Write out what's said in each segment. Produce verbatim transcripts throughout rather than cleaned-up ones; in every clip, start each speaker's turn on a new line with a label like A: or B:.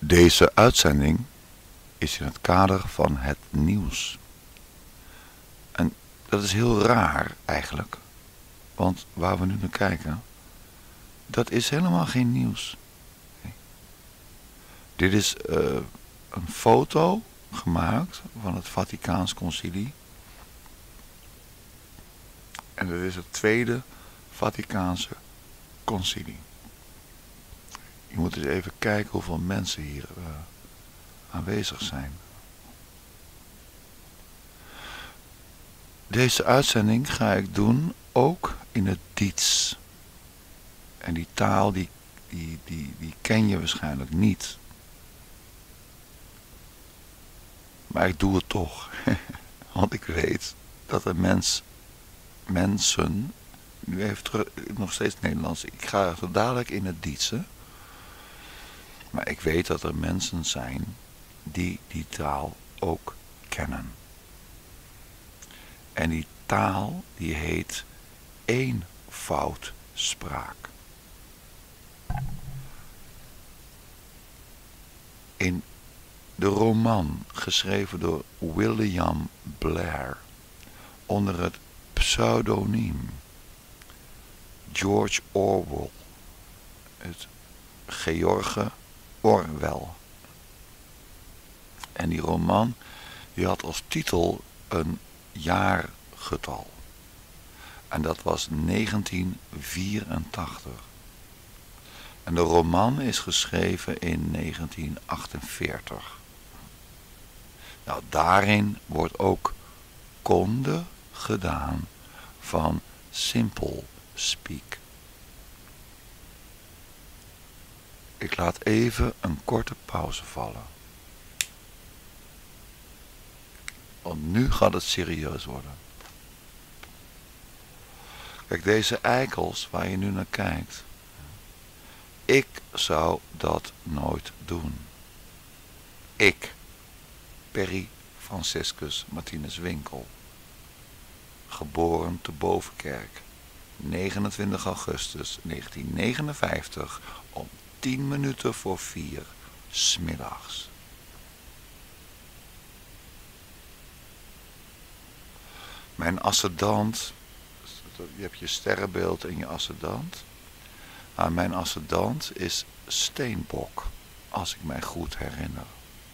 A: Deze uitzending is in het kader van het nieuws. En dat is heel raar eigenlijk. Want waar we nu naar kijken, dat is helemaal geen nieuws. Nee. Dit is uh, een foto gemaakt van het Vaticaans Concilie. En dit is het tweede Vaticaanse Concilie. Je moet eens even kijken hoeveel mensen hier uh, aanwezig zijn. Deze uitzending ga ik doen ook in het Diets. En die taal die, die, die, die ken je waarschijnlijk niet. Maar ik doe het toch. Want ik weet dat er mens, mensen, nu even terug, nog steeds Nederlands, ik ga zo dadelijk in het Diets. Hè? Maar ik weet dat er mensen zijn die die taal ook kennen. En die taal die heet eenvoudspraak. In de roman geschreven door William Blair onder het pseudoniem George Orwell, het George Orwell. En die roman die had als titel een jaargetal. En dat was negentien vierentachtig. En de roman is geschreven in negentien achtenveertig. Nou, daarin wordt ook konde gedaan van Simple Speak. Ik laat even een korte pauze vallen. Want nu gaat het serieus worden. Kijk, deze eikels waar je nu naar kijkt. Ik zou dat nooit doen. Ik, Perry Franciscus Martinus Winkel. Geboren te Bovenkerk. negenentwintig augustus negentien negenenvijftig om tien minuten voor vier 's middags. Mijn ascendant, je hebt je sterrenbeeld en je ascendant. Nou, mijn ascendant is Steenbok, als ik mij goed herinner.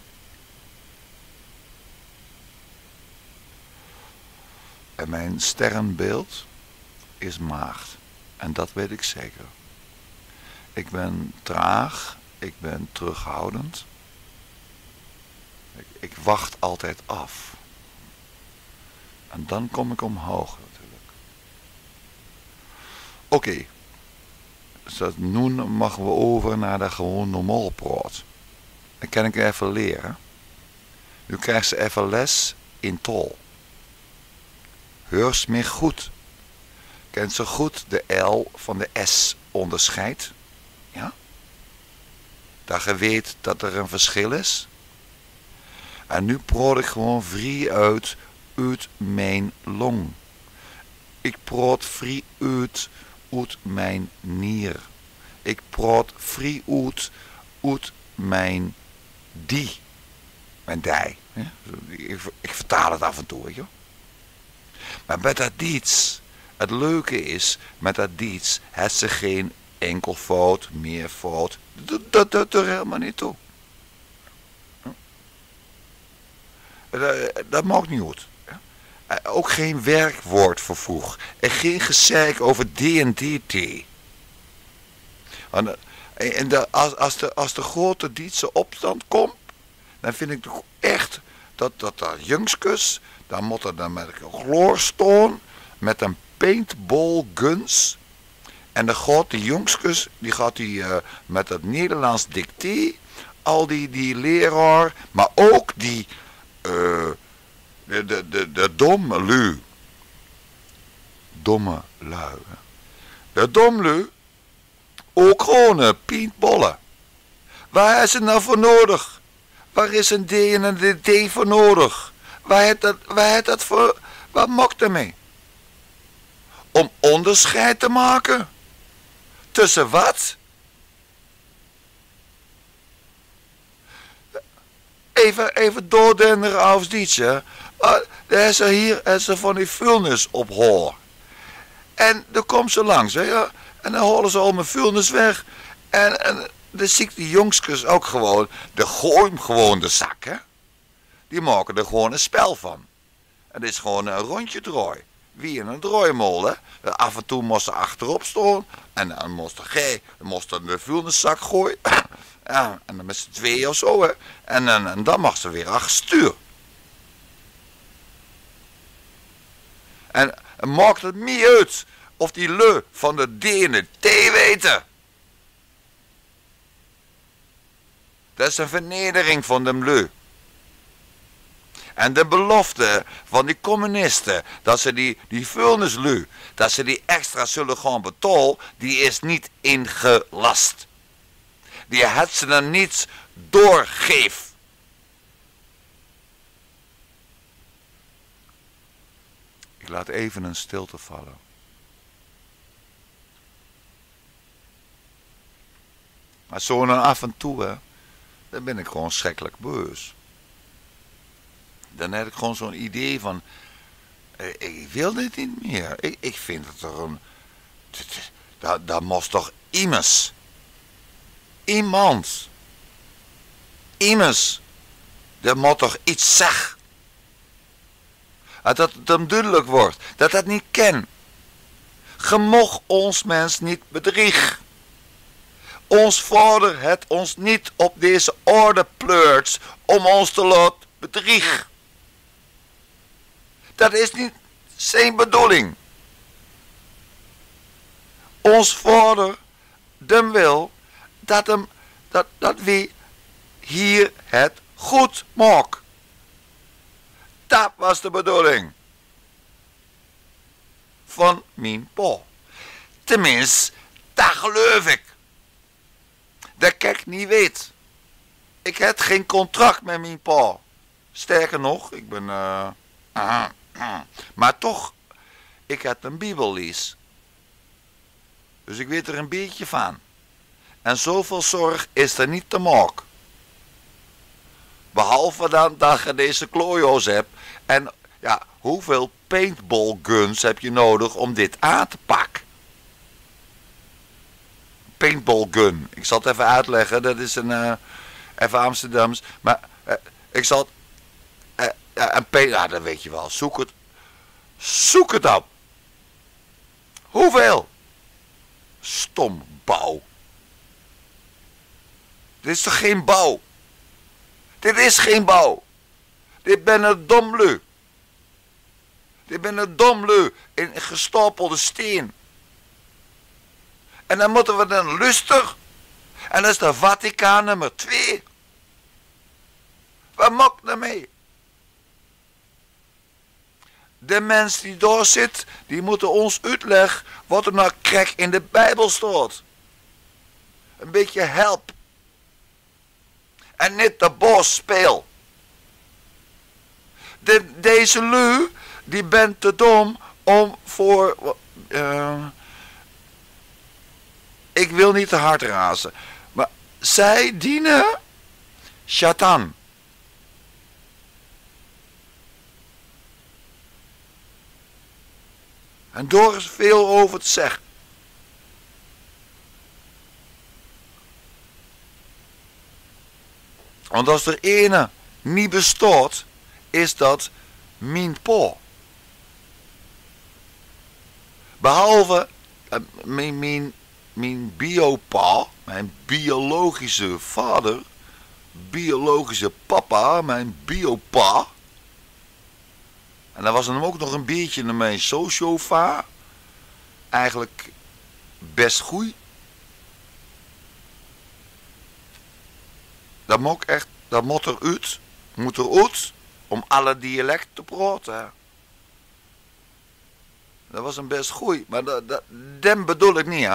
A: En mijn sterrenbeeld is Maagd. En dat weet ik zeker. Ik ben traag, ik ben terughoudend. Ik, ik wacht altijd af. En dan kom ik omhoog natuurlijk. Oké. Okay. Dus nu mogen we over naar de gewoon normaal praat. Dan kan ik even leren. Nu krijgt ze even les in tol. Heurs me goed. Kent ze goed de L van de S onderscheidt? Ja? Dat je weet dat er een verschil is. En nu praat ik gewoon vrij uit, uit mijn long. Ik praat vrij uit, uit mijn nier. Ik praat vrij uit, uit mijn die. Mijn dij. Ja? Ik, ik vertaal het af en toe, weet je. Maar met dat diets, het leuke is, met dat diets, heeft ze geen enkel fout, meer fout. Dat, dat doet er helemaal niet toe. Dat, dat maakt niet goed. Ook geen werkwoord vervoeg. En geen gezeik over D en D T. En de, als, als, de, als de grote Dietse opstand komt, dan vind ik toch echt dat dat, dat jungskus, dan moet er dan met een gloorstoon, met een paintball guns. En de grote jungskus, die gaat die uh, met het Nederlands dicté, al die, die leraar, maar ook die, uh, de, de, de, de domme lui. Domme lui. Hè? De domme lui, ook gewoon uh, paintballen. Waar is het nou voor nodig? Waar is een D en een D voor nodig? Waar heeft dat, waar heeft dat voor, wat maakt ermee? Om onderscheid te maken? Tussen wat? even, even doordenderen als dietje. Uh, er is er hier is er van die vuilnis op hoor. En dan komt ze langs, hè, ja, en dan halen ze al mijn vuilnis weg. En, en dan zie ik die jongskes ook gewoon, de gooien gewoon de zak, hè. Die maken er gewoon een spel van. Het is gewoon een rondje draai. Wie in een draaimolen. Af en toe moest ze achterop staan. En dan moest hij moest de vuilniszak gooien. Ja, en dan met z'n tweeën of zo. Hè. En, en, en dan mag ze weer achter stuur. En, en maakt het niet uit of die lui van de Denen thee weten. Dat is een vernedering van de lui. En de belofte van die communisten, dat ze die, die vuilnislui, dat ze die extra zullen gaan betalen, die is niet ingelast. Die had ze dan niet doorgeef. Ik laat even een stilte vallen. Maar zo dan af en toe, hè, dan ben ik gewoon schrikkelijk boos. Dan heb ik gewoon zo'n idee van, ik wil dit niet meer. Ik, ik vind het er een, dat, dat moest toch immers, iemand, immers, dat moet toch iets zeggen. Dat het hem duidelijk wordt, dat dat niet ken. Ge mocht ons mens niet bedriegen. Ons vader het ons niet op deze orde pleurt om ons te laten bedriegen. Dat is niet zijn bedoeling. Ons vader, dem wil, dat, hem, dat, dat we hier het goed maken. Dat was de bedoeling. Van mijn pa. Tenminste, dat geloof ik. Dat ik niet weet. Ik heb geen contract met mijn pa. Sterker nog, ik ben... Uh, uh, uh, maar toch, ik heb een bibellees. Dus ik weet er een beetje van. En zoveel zorg is er niet te maken. Behalve dan dat je deze klojo's hebt. En ja, hoeveel paintball guns heb je nodig om dit aan te pakken? Paintball gun. Ik zal het even uitleggen. Dat is een... Uh, even Amsterdams. Maar uh, ik zal het... Uh, uh, een paint... Ja, dat weet je wel. Zoek het. Zoek het op. Hoeveel? Stom bouw. Dit is toch geen bouw? Dit is geen bouw. Dit ben een domlu. Dit ben een domlu in gestapelde steen. En dan moeten we dan lustig. En dat is de Vaticaan nummer twee. Wat maakt er mee? De mens die daar zit, die moeten ons uitleggen wat er nou krek in de Bijbel staat. Een beetje help. En niet de boos speel. De, deze lui, die bent te dom om voor... Uh, ik wil niet te hard razen. Maar zij dienen Satan. En door is veel over te zeggen. Want als er ene niet bestaat, is dat mijn pa. Behalve uh, mijn, mijn, mijn biopa, mijn biologische vader, biologische papa, mijn biopa. En dan was er ook nog een beetje mijn sociofa. Eigenlijk best goed. Dat moet echt, dat moet eruit, moet eruit om alle dialecten te praten. Dat was een best goed, maar dat, dat, dem bedoel ik niet, hè.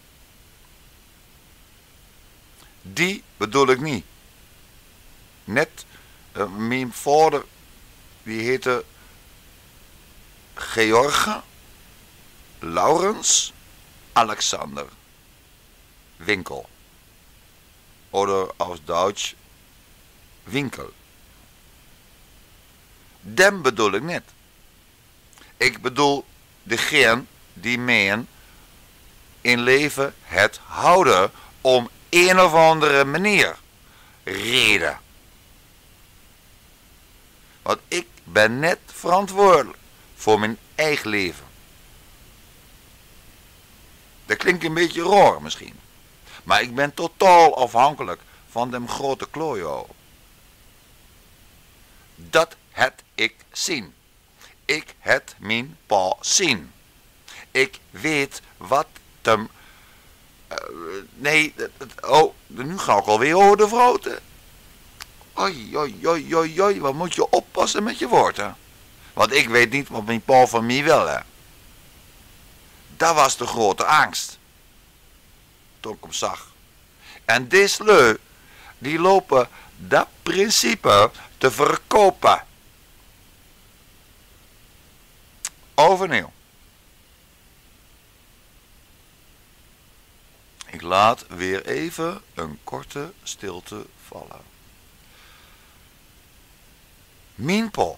A: Die bedoel ik niet. Net, uh, mijn vader, die heette George Laurens Alexander Winkel. Oder aus Deutsch Winkel. Dem bedoel ik niet. Ik bedoel degene die meen in leven het houden om een of andere manier. Reden. Want ik ben net verantwoordelijk voor mijn eigen leven. Dat klinkt een beetje raar misschien. Maar ik ben totaal afhankelijk van dem grote klojo. Dat het ik zien. Ik het mijn pa zien. Ik weet wat hem... Uh, nee, oh, nu ga ik alweer over de vrouwte. Oi, oi, oi, oi, oi, wat moet je oppassen met je woorden. Want ik weet niet wat mijn pa van mij wil, hè. Dat was de grote angst. Toen ik hem zag. En deze lui, die lopen dat principe te verkopen. Overnieuw. Ik laat weer even een korte stilte vallen. Mijn pa.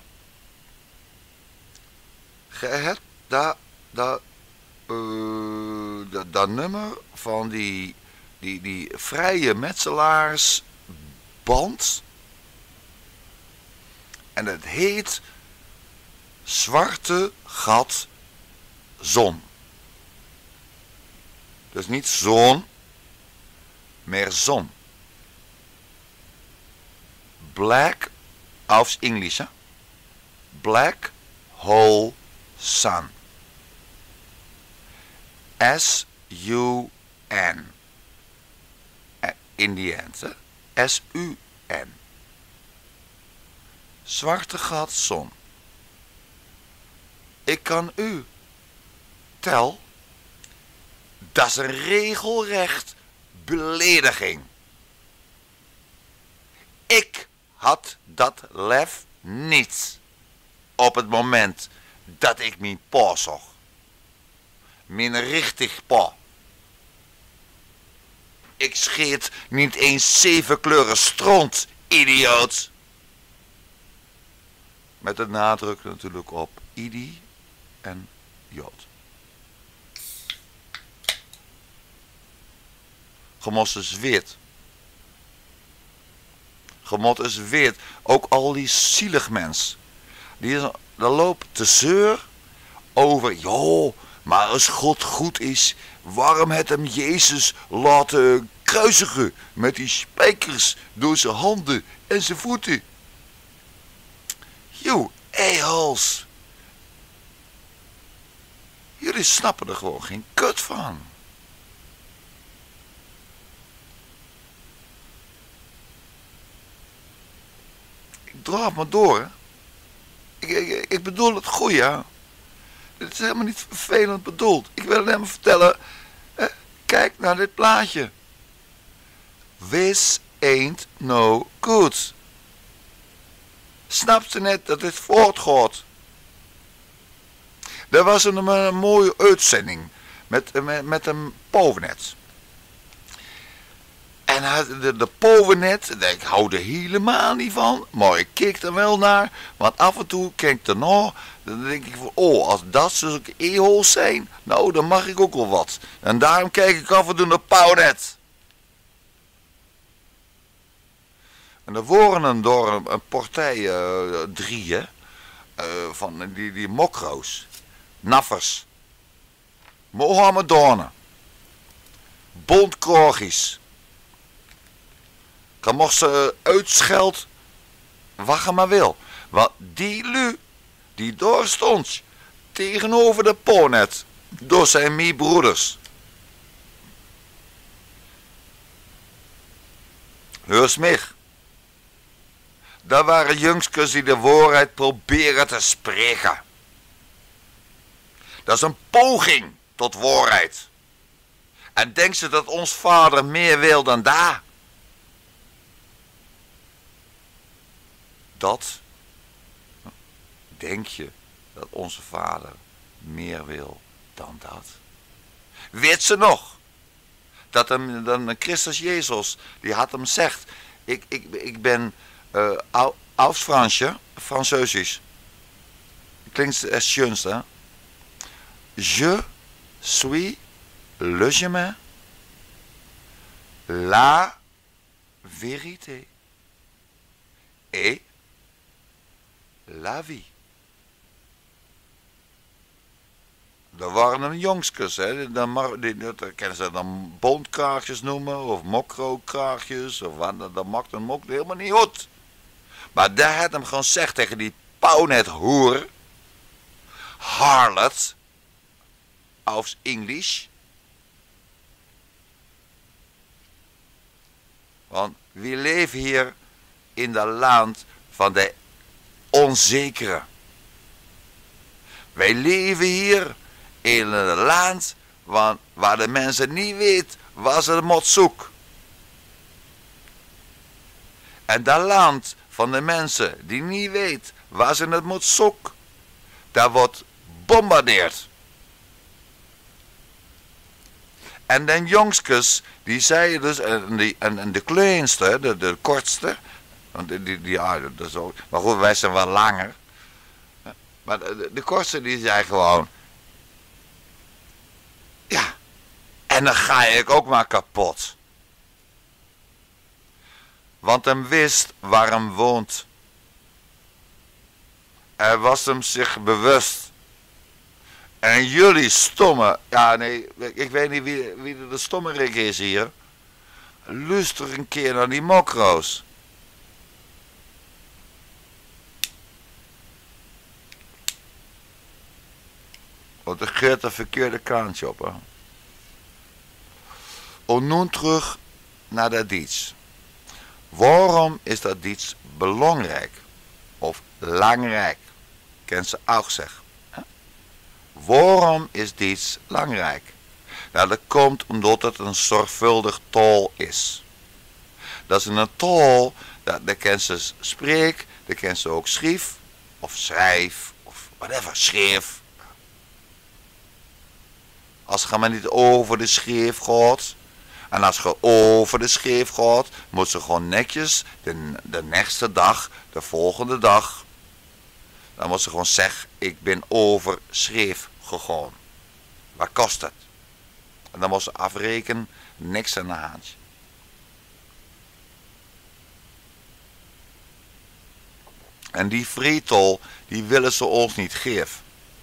A: Je hebt dat, dat, uh, dat, dat nummer van die, die, die vrije metselaarsband. En het heet Zwarte Gat Zon. Dus niet zon, maar zon. Black, aufs Englische. Black Hole Sun. S U N. In the end, S U N. Zwarte gat zon. Ik kan u tel. Dat is een regelrecht belediging. Ik had dat lef niet op het moment dat ik mijn pa zag. Mijn richtig pa. Ik scheet niet eens zeven kleuren stront, idioot. Met de nadruk natuurlijk op idi en jood. Gemot is wit. Gemot is wit. Ook al die zielig mens. Die is, daar loopt te zeur over. Joh, maar als God goed is, waarom het hem Jezus laten kruisigen met die spijkers door zijn handen en zijn voeten? Joh, a-holes. Jullie snappen er gewoon geen kut van. Ik draaf maar door, hè. Ik, ik, ik bedoel het goeie, hè. Dit is helemaal niet vervelend bedoeld. Ik wil alleen maar vertellen, eh, kijk naar dit plaatje. This ain't no good. Snap je net dat dit voortgaat? Er was een, een mooie uitzending met, met, met een Povenet. En de, de Povenet, ik hou er helemaal niet van, maar ik keek er wel naar, want af en toe kijk ik ernaar, dan denk ik van, oh, als dat zulke e-holes zijn, nou, dan mag ik ook wel wat. En daarom kijk ik af en toe naar Povenet. En er worden door een, een partij, uh, drieën, uh, van die, die mokro's, naffers, Mohammedanen, bondkorgis. Dan mocht ze uitscheld wat je maar wil. Want die lu, die daar stond, tegenover de Ponet, door zijn mijn broeders. Heus mich. Dat waren jongskes die de waarheid proberen te spreken. Dat is een poging tot waarheid. En denkt ze dat ons vader meer wil dan daar? Dat, denk je dat onze vader meer wil dan dat? Weet ze nog? Dat hem, dan Christus Jezus, die had hem gezegd, ik, ik, ik ben uh, oud Fransje, Franseusisch. klinkt het schönste, hè? Je suis le chemin, la vérité et la vie. Er waren een jongskes, hè. Dan mag, die, dat kennen ze dan bondkraagjes noemen, of mokro-kraagjes, of wat, dat maakt hem ook helemaal niet goed. Maar daar had hem gewoon gezegd tegen die pauwnet hoer, harlot, aufs Englisch. Want we leven hier in dat land van de onzekere. Wij leven hier in een land waar, waar de mensen niet weten waar ze moeten zoeken. En dat land van de mensen die niet weten waar ze het moeten zoeken, daar wordt bombardeerd. En de jongskes, die zeiden dus, en, die, en, en de kleinste, de, de kortste, want die, die, die, ja, dat is ook, maar goed, wij zijn wel langer. Maar de, de kortste die zei gewoon, ja, en dan ga ik ook maar kapot. Want hem wist waar hem woont. Hij was hem zich bewust. En jullie stomme, ja nee, ik weet niet wie, wie de stommerik is hier. Luister een keer naar die mokro's. Want er gaat een verkeerde kantje op, hè. En nu terug naar dat iets. Waarom is dat iets belangrijk? Of belangrijk? Ken ze ook zeggen. Hè? Waarom is iets belangrijk? Nou, dat komt omdat het een zorgvuldig taal is. Dat is een taal, dat, dat ken ze spreek, dat ken ze ook schrief, of schrijf, of whatever, schreef. Als je maar niet over de schreef gaat. En als je over de schreef gaat, moet ze gewoon netjes de, de nächste dag, de volgende dag. Dan moet ze gewoon zeggen, ik ben over schreef gegaan. Wat kost het? En dan moet ze afrekenen, niks aan de hand. En die frietol, die willen ze ons niet geven.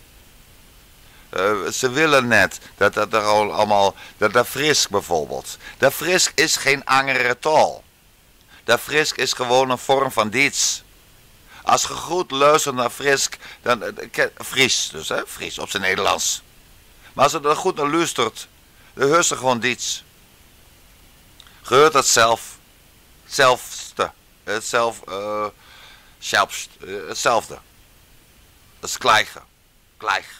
A: Uh, ze willen net dat dat er al allemaal, dat dat Frisk bijvoorbeeld. Dat Frisk is geen angere taal. Dat Frisk is gewoon een vorm van diets. Als je goed luistert naar Frisk, dan, uh, Fries dus hè, Fries op zijn Nederlands. Maar als je er goed naar luistert, dan hoort ze gewoon diets. Je hoort het zelf, hetzelfde, het zelf, uh, zelfst, uh, hetzelfde. Dat is gelijk, gelijk.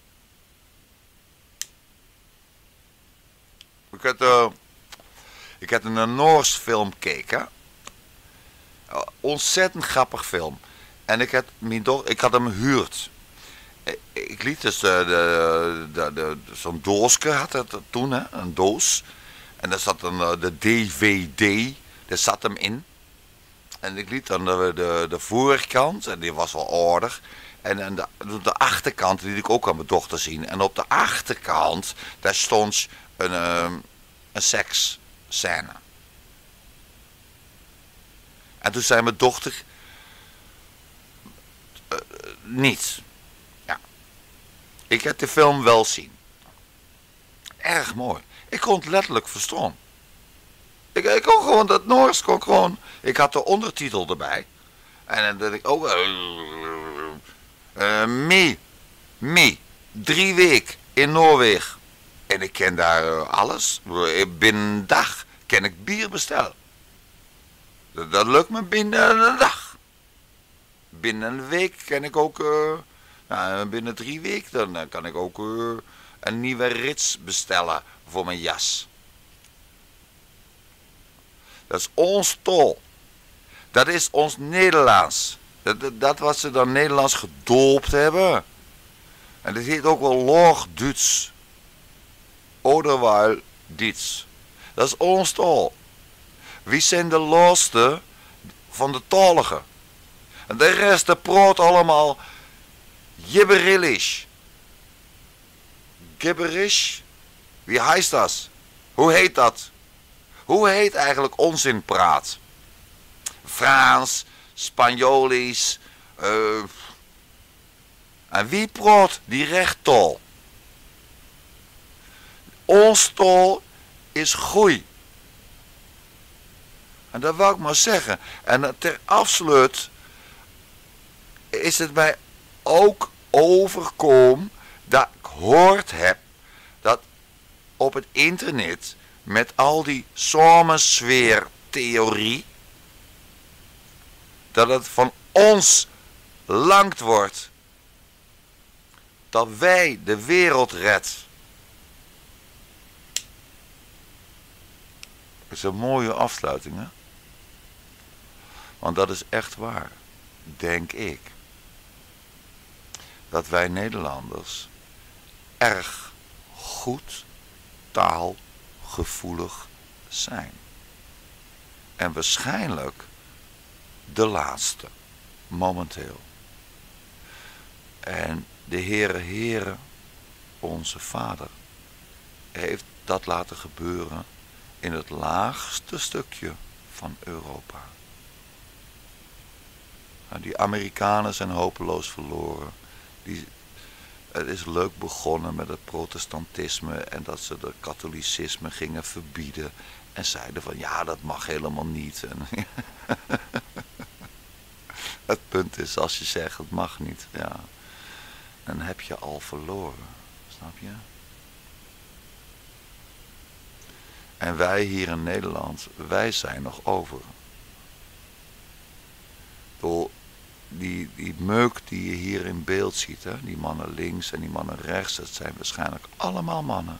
A: Ik had, uh, ik had een Noors film gekeken. Uh, ontzettend grappig film. En ik had, ik had hem gehuurd. Ik, ik liet dus de, de, de, de, de, zo'n doosje had het toen, hè, een doos. En daar zat dan uh, de D V D, daar zat hem in. En ik liet dan de, de, de voorkant, en die was wel aardig. En, en de, de achterkant liet ik ook aan mijn dochter zien. En op de achterkant, daar stond een, um, een seksscène. En toen zei mijn dochter, uh, niet. Ja. Ik heb de film wel zien. Erg mooi. Ik kon het letterlijk verstaan. Ik, ik kon gewoon dat Noors, kon gewoon, ik had de ondertitel erbij. En dan dacht ik ook, uh, uh, me, me, drie weken in Noorwegen. En ik ken daar uh, alles. Binnen een dag kan ik bier bestellen. Dat, dat lukt me binnen een dag. Binnen een week kan ik ook, uh, nou, binnen drie weken dan, dan kan ik ook uh, een nieuwe rits bestellen voor mijn jas. Dat is ons taal. Dat is ons Nederlands. Dat, dat, dat wat ze dan Nederlands gedoopt hebben. En dat heet ook wel Laag-Duits. Oderwijl Diets. Dat is ons taal. Wie zijn de laatste van de taligen? En de rest, de praat allemaal Gibberish. Gibberish? Wie heet dat? Hoe heet dat? Hoe heet eigenlijk onzinpraat? Frans, Spanjolisch. Uh, en wie praat die rechttol? Ons tol is groei. En dat wou ik maar zeggen. En ter afsluit is het mij ook overkomen dat ik gehoord heb dat op het internet met al die samensweertheorie dat het van ons langt wordt dat wij de wereld redden. Dat is een mooie afsluiting, hè? Want dat is echt waar, denk ik. Dat wij Nederlanders erg goed taalgevoelig zijn. En waarschijnlijk de laatste, momenteel. En de Heere Heere, onze Vader, heeft dat laten gebeuren in het laagste stukje van Europa. Nou, die Amerikanen zijn hopeloos verloren. Die, het is leuk begonnen met het protestantisme en dat ze de katholicisme gingen verbieden. En zeiden van ja, dat mag helemaal niet. En het punt is, als je zegt het mag niet, ja, dan heb je al verloren. Snap je? En wij hier in Nederland, wij zijn nog over. Door die, die meuk die je hier in beeld ziet, hè? Die mannen links en die mannen rechts, dat zijn waarschijnlijk allemaal mannen.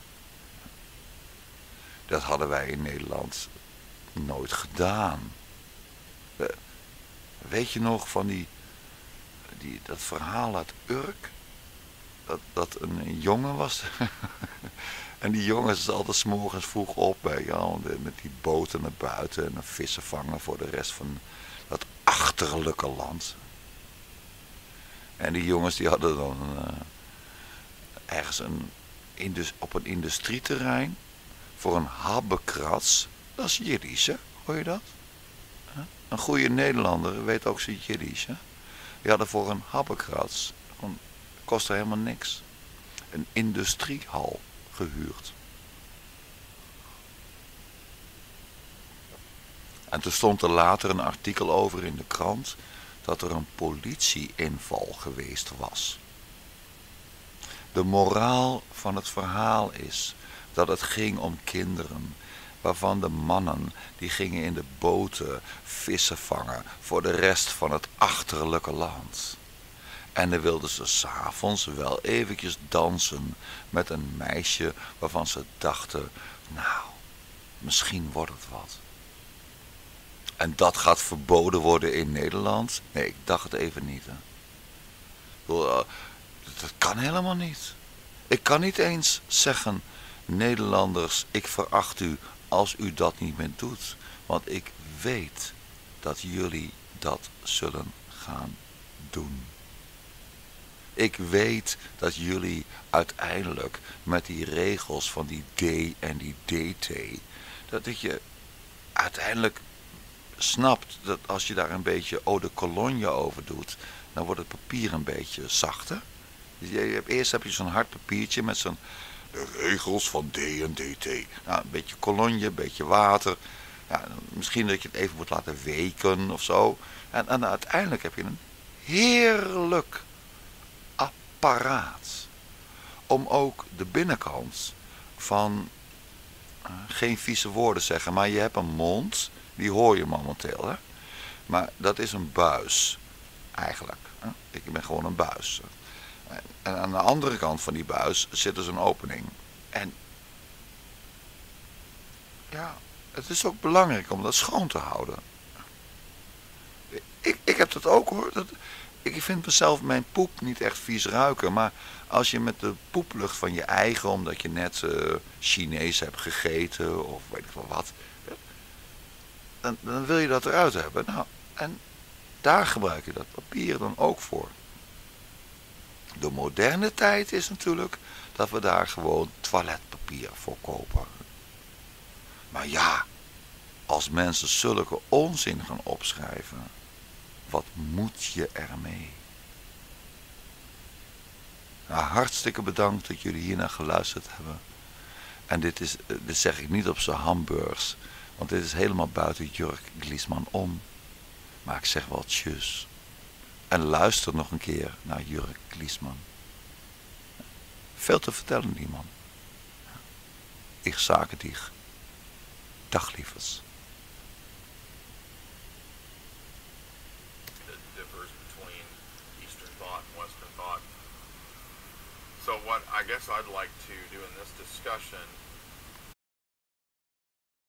A: Dat hadden wij in Nederland nooit gedaan. Weet je nog van die, die, dat verhaal uit Urk? Dat, dat een, een jongen was. En die jongens is altijd 's morgens vroeg op bij jou, met die boten naar buiten en vissen vangen voor de rest van dat achterlijke land. En die jongens die hadden dan uh, ergens een, indus, op een industrieterrein voor een habbekrats. Dat is Jiddisch, hè? Hoor je dat? Huh? Een goede Nederlander weet ook zijn Jiddisch, hè? Die hadden voor een habbekrats, gewoon, kostte helemaal niks, een industriehal gehuurd. En toen stond er later een artikel over in de krant dat er een politieinval geweest was. De moraal van het verhaal is dat het ging om kinderen, waarvan de mannen die gingen in de boten vissen vangen voor de rest van het achterlijke land. En dan wilden ze 's avonds wel eventjes dansen met een meisje waarvan ze dachten, nou, misschien wordt het wat. En dat gaat verboden worden in Nederland? Nee, ik dacht het even niet. Hè. Dat kan helemaal niet. Ik kan niet eens zeggen, Nederlanders, ik veracht u als u dat niet meer doet. Want ik weet dat jullie dat zullen gaan doen. Ik weet dat jullie uiteindelijk met die regels van die D en die D T, dat, dat je uiteindelijk snapt dat als je daar een beetje eau de cologne over doet, dan wordt het papier een beetje zachter. Dus je hebt, eerst heb je zo'n hard papiertje met zo'n de regels van D en D T. Nou, een beetje cologne, een beetje water. Ja, misschien dat je het even moet laten weken of zo. En, en uiteindelijk heb je een heerlijk apparaat om ook de binnenkant van, uh, geen vieze woorden zeggen, maar je hebt een mond, die hoor je momenteel, hè? Maar dat is een buis, eigenlijk. Hè? Ik ben gewoon een buis. En aan de andere kant van die buis zit dus een opening. En ja, het is ook belangrijk om dat schoon te houden. Ik, ik heb dat ook, hoor. Dat, ik vind mezelf mijn poep niet echt vies ruiken, maar als je met de poeplucht van je eigen, omdat je net uh, Chinees hebt gegeten of weet ik wel wat, dan, dan wil je dat eruit hebben. Nou, en daar gebruik je dat papier dan ook voor. De moderne tijd is natuurlijk dat we daar gewoon toiletpapier voor kopen. Maar ja, als mensen zulke onzin gaan opschrijven, wat moet je ermee? Nou, hartstikke bedankt dat jullie hiernaar geluisterd hebben. En dit, is, dit zeg ik niet op z'n hamburgers, want dit is helemaal buiten Jurk Gliesman om. Maar ik zeg wel tjus. En luister nog een keer naar Jurk Gliesman. Veel te vertellen die man. Ik sage dich. Dag lievers.
B: That differs between Eastern thought and Western thought. So what I guess I'd like to do in this discussion